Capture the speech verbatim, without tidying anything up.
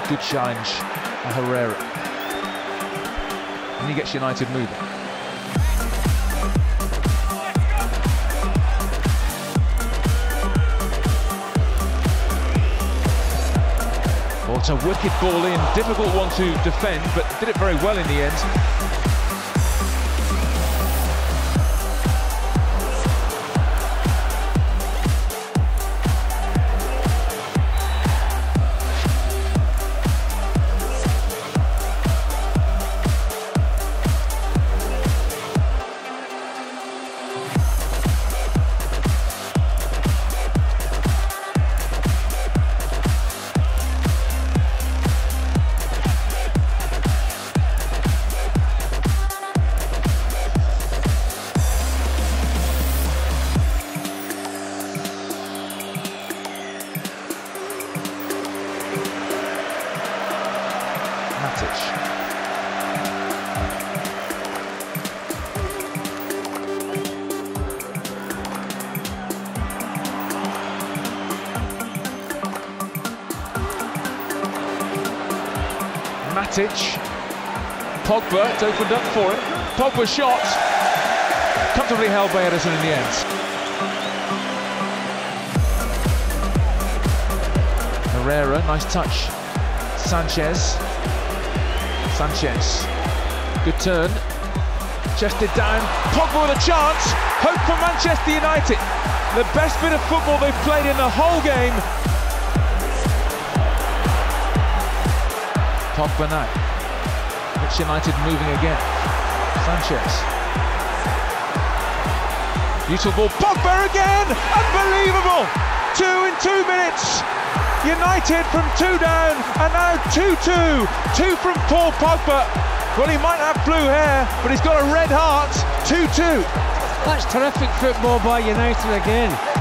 Good challenge by Herrera. And he gets United moving. Oh, it's a wicked ball in, difficult one to defend, but did it very well in the end. Matic. Matic. Pogba, it's opened up for him. Pogba shot. Comfortably held by Ederson in the end. Herrera, nice touch. Sanchez. Sanchez, good turn, chested down, Pogba with a chance, hope for Manchester United, the best bit of football they've played in the whole game. Pogba now, Manchester United moving again, Sanchez, beautiful ball, Pogba again, unbelievable, two in two minutes. United from two down, and now two two. Two from Paul Pogba. Well, he might have blue hair, but he's got a red heart. two two. That's terrific football by United again.